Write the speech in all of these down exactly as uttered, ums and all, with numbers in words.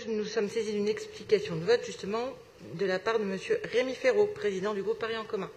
chômage, nous sommes saisis d'une explication de vote, justement, de la part de M. Rémi Féraud, président du groupe Paris en commun.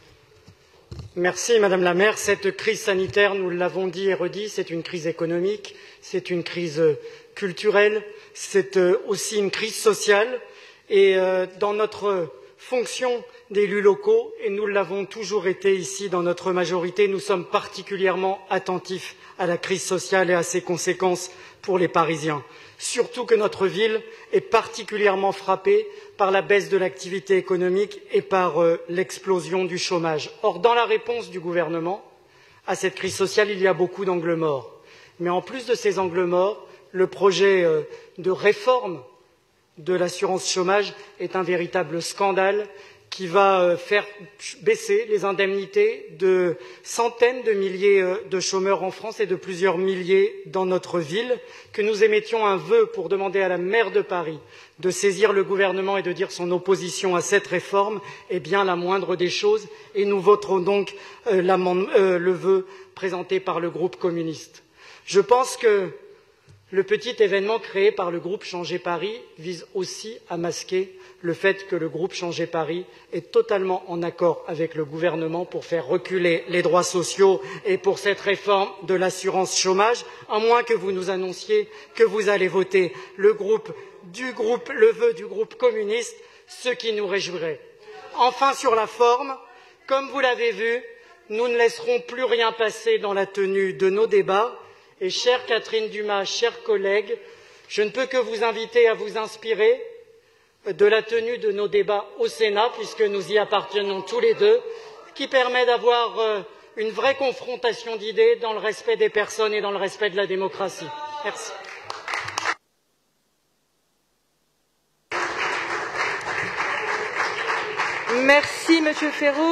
Merci Madame la maire. Cette crise sanitaire, nous l'avons dit et redit, c'est une crise économique, c'est une crise culturelle, c'est aussi une crise sociale. Et dans notre fonction d'élus locaux, et nous l'avons toujours été ici dans notre majorité, nous sommes particulièrement attentifs à la crise sociale et à ses conséquences pour les Parisiens. Surtout que notre ville est particulièrement frappée par la baisse de l'activité économique et par euh, l'explosion du chômage. Or, dans la réponse du gouvernement à cette crise sociale, il y a beaucoup d'angles morts. Mais en plus de ces angles morts, le projet euh, de réforme de l'assurance chômage est un véritable scandale qui va faire baisser les indemnités de centaines de milliers de chômeurs en France et de plusieurs milliers dans notre ville, que nous émettions un vœu pour demander à la maire de Paris de saisir le gouvernement et de dire son opposition à cette réforme est bien la moindre des choses, et nous voterons donc euh, euh, le vœu présenté par le groupe communiste. Je pense que le petit événement créé par le groupe Changer Paris vise aussi à masquer le fait que le groupe Changer Paris est totalement en accord avec le gouvernement pour faire reculer les droits sociaux et pour cette réforme de l'assurance chômage, à moins que vous nous annonciez que vous allez voter le, groupe du groupe, le vœu du groupe communiste, ce qui nous réjouirait. Enfin, sur la forme, comme vous l'avez vu, nous ne laisserons plus rien passer dans la tenue de nos débats. Et chère Catherine Dumas, chers collègues, je ne peux que vous inviter à vous inspirer de la tenue de nos débats au Sénat, puisque nous y appartenons tous les deux, qui permet d'avoir une vraie confrontation d'idées dans le respect des personnes et dans le respect de la démocratie. Merci. Merci, Monsieur Féraud.